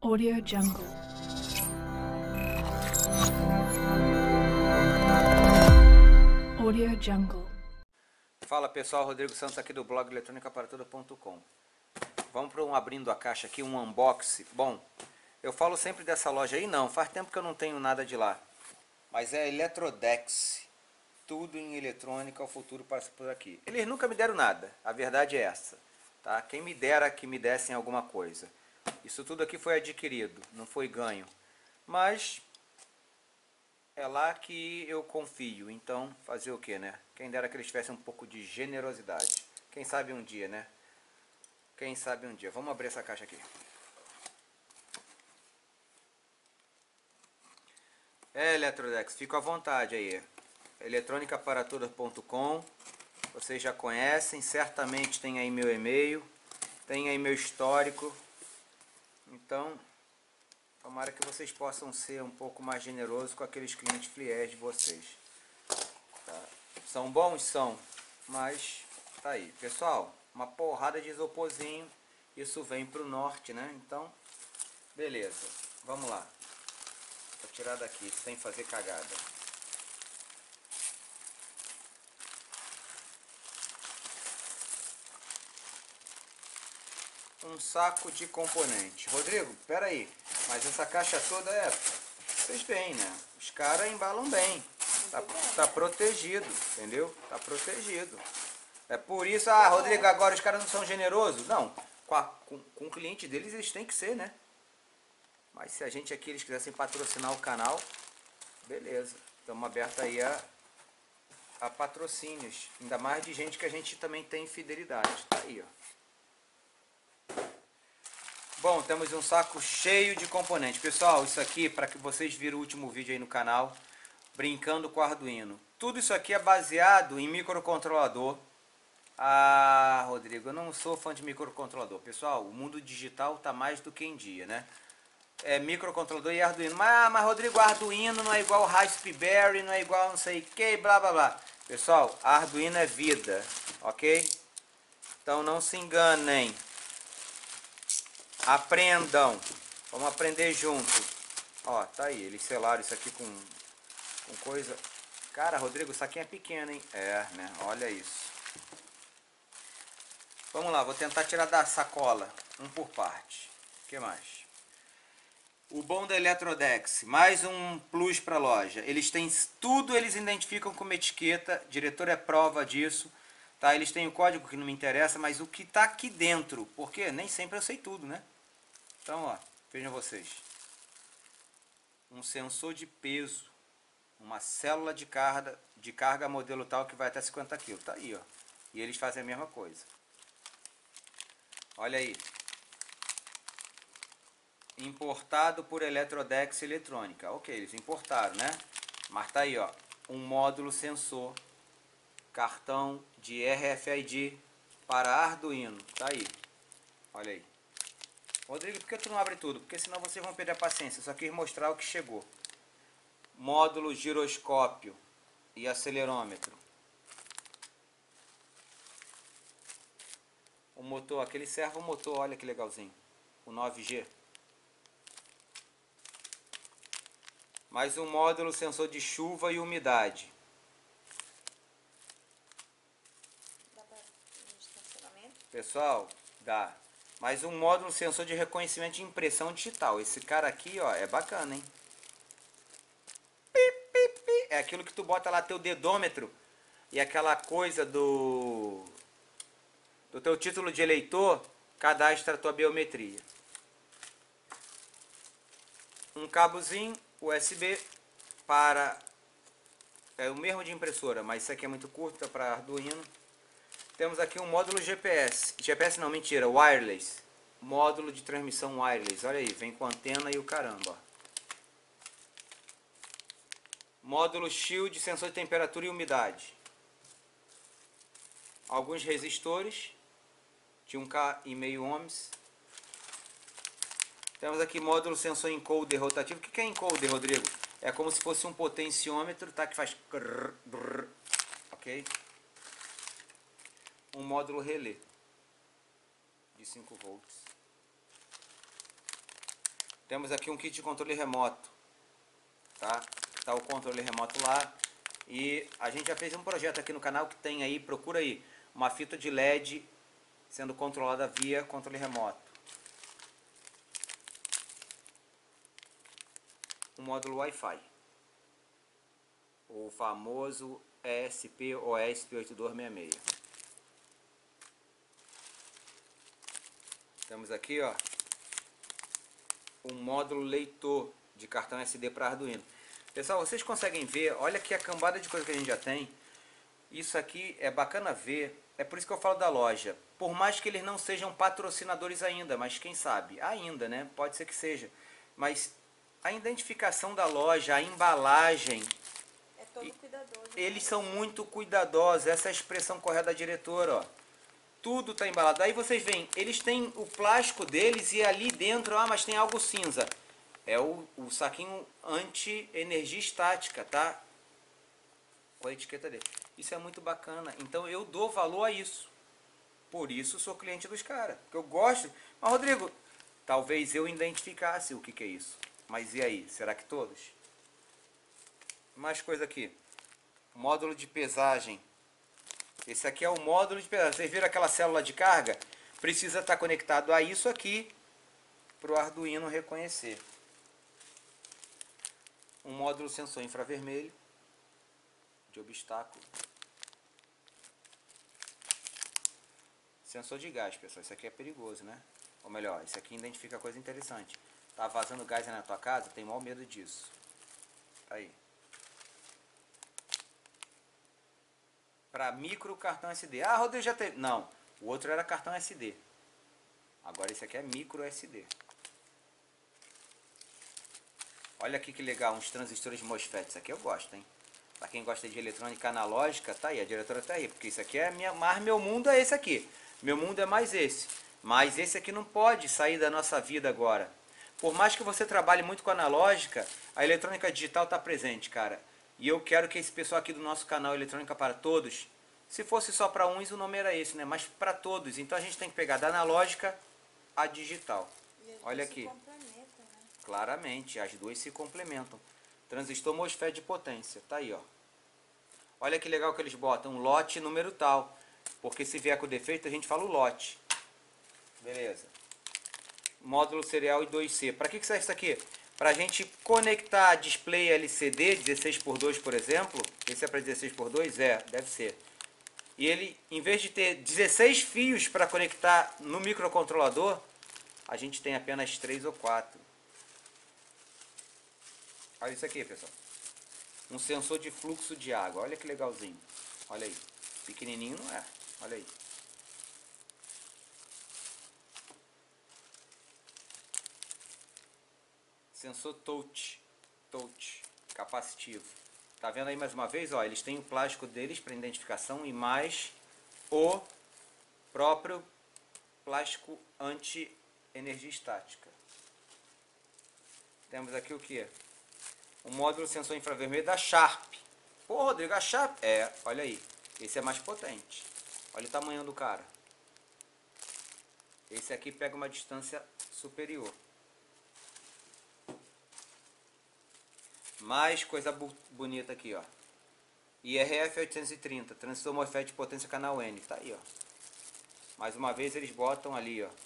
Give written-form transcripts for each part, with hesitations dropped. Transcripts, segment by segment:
Audio Jungle. Audio Jungle. Fala pessoal, Rodrigo Santos aqui do blog eletronicaparatura.com. Vamos para um abrindo a caixa aqui, um unboxing. Bom, eu falo sempre dessa loja aí, não, faz tempo que eu não tenho nada de lá. Mas é Eletrodex, tudo em eletrônica, o futuro passa por aqui. Eles nunca me deram nada, a verdade é essa. Tá? Quem me dera que me dessem alguma coisa. Isso tudo aqui foi adquirido, não foi ganho. Mas é lá que eu confio, então fazer o que, né? Quem dera que eles tivessem um pouco de generosidade. Quem sabe um dia, né? Quem sabe um dia. Vamos abrir essa caixa aqui. Eletrodex, fica à vontade aí. eletronicaparatura.com. Vocês já conhecem, certamente tem aí meu e-mail, tem aí meu histórico. Então, tomara que vocês possam ser um pouco mais generosos com aqueles clientes fiéis de vocês. Tá? São bons? São, mas tá aí. Pessoal, uma porrada de isoporzinho, isso vem para o norte, né? Então, beleza, vamos lá. Vou tirar daqui, sem fazer cagada. Um saco de componente. Rodrigo, pera aí, mas essa caixa toda vocês veem, né? Os caras embalam bem. Tá protegido, entendeu? Tá protegido. É por isso, Rodrigo, agora os caras não são generosos? Não, com o cliente deles eles têm que ser, né? Mas se a gente aqui, eles quisessem patrocinar o canal, beleza. Estamos abertos aí a patrocínios. Ainda mais de gente que a gente também tem fidelidade. Tá aí, ó. Bom, temos um saco cheio de componentes. Pessoal, isso aqui, para que vocês viram o último vídeo aí no canal, brincando com o Arduino. Tudo isso aqui é baseado em microcontrolador. Rodrigo, eu não sou fã de microcontrolador. Pessoal, o mundo digital tá mais do que em dia, né? É microcontrolador e Arduino. Mas Rodrigo, Arduino não é igual Raspberry, não é igual não sei o que, blá blá blá. Pessoal, Arduino é vida, ok? Então não se enganem. Aprendam. Vamos aprender junto. Ó, tá aí. Eles selaram isso aqui com coisa. Cara, Rodrigo, o saquinho é pequeno, hein? É, né? Olha isso. Vamos lá, vou tentar tirar da sacola. Um por parte. O que mais? O bom da Eletrodex. Mais um plus para a loja. Eles têm tudo, eles identificam com uma etiqueta. Diretor é prova disso. Tá? Eles têm o código que não me interessa, mas o que está aqui dentro. Porque nem sempre eu sei tudo, né? Então, ó, vejam vocês. Um sensor de peso, uma célula de carga modelo tal que vai até 50 kg. Tá aí, ó. E eles fazem a mesma coisa. Olha aí. Importado por Eletrodex Eletrônica. Ok, eles importaram, né? Mas tá aí, ó. Um módulo sensor. Cartão de RFID para Arduino. Tá aí. Olha aí. Rodrigo, por que tu não abre tudo? Porque senão vocês vão perder a paciência. Eu só quis mostrar o que chegou. Módulo giroscópio e acelerômetro. O motor, aquele servo motor, olha que legalzinho. O 9G. Mais um módulo sensor de chuva e umidade. Dá para estacionamento? Pessoal, dá. Mais um módulo sensor de reconhecimento de impressão digital. Esse cara aqui, ó, é bacana, hein? É aquilo que tu bota lá teu dedômetro e aquela coisa do teu título de eleitor, cadastra a tua biometria. Um cabozinho USB para o mesmo de impressora, mas isso aqui é muito curto para Arduino. Temos aqui um módulo GPS. GPS não, mentira, wireless. Módulo de transmissão wireless. Olha aí, vem com antena e o caramba. Ó. Módulo shield, sensor de temperatura e umidade. Alguns resistores de 1,5 ohms. Temos aqui módulo sensor encoder rotativo. O que é encoder, Rodrigo? É como se fosse um potenciômetro, tá? Que faz crrr, brrr, ok? Um módulo relé de 5 volts. Temos aqui um kit de controle remoto, tá? Tá o controle remoto lá. E a gente já fez um projeto aqui no canal que tem aí, procura aí, uma fita de LED sendo controlada via controle remoto. Um módulo Wi-Fi, o famoso ESP ou ESP8266. Temos aqui, ó, um módulo leitor de cartão SD para Arduino. Pessoal, vocês conseguem ver, olha aqui a cambada de coisa que a gente já tem. Isso aqui é bacana ver, é por isso que eu falo da loja. Por mais que eles não sejam patrocinadores ainda, mas quem sabe, ainda, né? Pode ser que seja. Mas a identificação da loja, a embalagem, É todo cuidadoso. eles são muito cuidadosos, essa é a expressão correta da diretora, ó. Tudo está embalado. Aí vocês veem, eles têm o plástico deles e ali dentro, ah, mas tem algo cinza. É o saquinho anti-energia estática, tá? Com a etiqueta dele. Isso é muito bacana. Então eu dou valor a isso. Por isso sou cliente dos caras. Porque eu gosto. Mas Rodrigo, talvez eu identificasse o que é isso. Mas e aí? Será que todos? Mais coisa aqui. Módulo de pesagem. Esse aqui é o módulo de pesagem. Vocês viram aquela célula de carga? Precisa estar conectado a isso aqui para o Arduino reconhecer. Um módulo sensor infravermelho de obstáculo. Sensor de gás, pessoal. Isso aqui é perigoso, né? Ou melhor, isso aqui identifica coisa interessante. Tá vazando gás aí na tua casa? Tem maior medo disso. Aí. Para micro cartão SD. Ah, Rodrigo já teve. Não, o outro era cartão SD. Agora esse aqui é micro SD. Olha aqui que legal, uns transistores MOSFET. Isso aqui eu gosto, hein? Para quem gosta de eletrônica analógica, tá aí, a diretora tá aí. Porque isso aqui é mas meu mundo é esse aqui. Meu mundo é mais esse. Mas esse aqui não pode sair da nossa vida agora. Por mais que você trabalhe muito com analógica, a eletrônica digital está presente, cara. E eu quero que esse pessoal aqui do nosso canal Eletrônica para Todos, se fosse só para uns o nome era esse, né? Mas para todos. Então a gente tem que pegar da analógica a digital. Olha aqui. Né? Claramente, as duas se complementam. Transistor MOSFET de potência. Tá aí, ó. Olha que legal que eles botam. Lote número tal. Porque se vier com defeito, a gente fala o lote. Beleza. Módulo serial e 2C. Para que serve isso aqui? Para a gente conectar display LCD 16x2, por exemplo. Esse é para 16x2? É, deve ser. E ele, em vez de ter 16 fios para conectar no microcontrolador, a gente tem apenas 3 ou 4. Olha isso aqui, pessoal. Um sensor de fluxo de água. Olha que legalzinho. Olha aí. Pequenininho não é. Olha aí. Sensor touch, capacitivo. Tá vendo aí mais uma vez? Ó, eles têm o plástico deles para identificação e mais o próprio plástico anti-energia estática. Temos aqui o que? O módulo sensor infravermelho da Sharp. Pô, Rodrigo, a Sharp? É, olha aí. Esse é mais potente. Olha o tamanho do cara. Esse aqui pega uma distância superior. Mais coisa bonita aqui, ó. IRF 830, transistor MOSFET de potência canal N. Tá aí, ó. Mais uma vez eles botam ali, ó.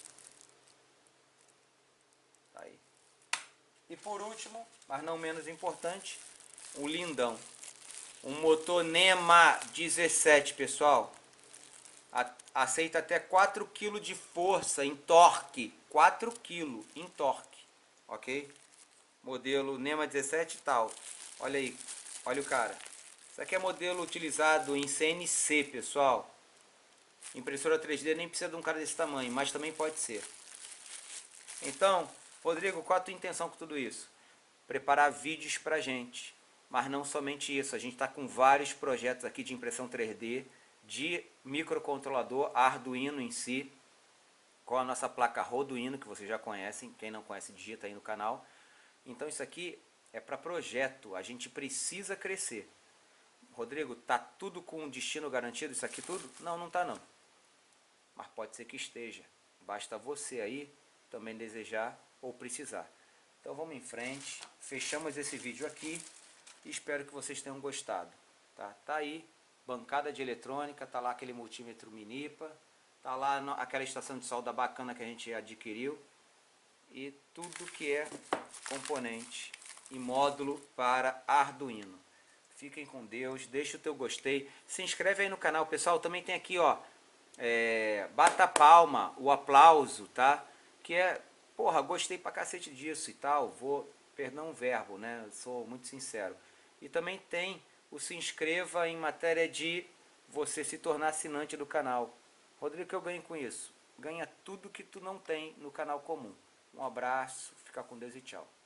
Tá aí. E por último, mas não menos importante, um lindão. Um motor NEMA 17, pessoal. Aceita até 4 kg de força em torque. 4 kg em torque. Ok? Modelo NEMA 17 e tal. Olha aí. Olha o cara. Isso aqui é modelo utilizado em CNC, pessoal. Impressora 3D nem precisa de um cara desse tamanho, mas também pode ser. Então, Rodrigo, qual a tua intenção com tudo isso? Preparar vídeos pra gente. Mas não somente isso. A gente está com vários projetos aqui de impressão 3D, de microcontrolador Arduino em si, com a nossa placa Arduino, que vocês já conhecem. Quem não conhece, digita aí no canal. Então isso aqui é para projeto, a gente precisa crescer. Rodrigo, tá tudo com um destino garantido isso aqui tudo? Não, não tá não. Mas pode ser que esteja. Basta você aí também desejar ou precisar. Então vamos em frente, fechamos esse vídeo aqui e espero que vocês tenham gostado. Tá aí, bancada de eletrônica, tá lá aquele multímetro Minipa, tá lá aquela estação de solda bacana que a gente adquiriu e tudo que é componente e módulo para Arduino. Fiquem com Deus, deixa o teu gostei, se inscreve aí no canal, pessoal. Também tem aqui, ó, bata a palma, o aplauso, tá? Que é, porra, gostei pra cacete disso e tal, perdão o verbo, né? Eu sou muito sincero. E também tem o se inscreva em matéria de você se tornar assinante do canal. Rodrigo, o que eu ganho com isso? Ganha tudo que tu não tem no canal comum. Um abraço, fica com Deus e tchau.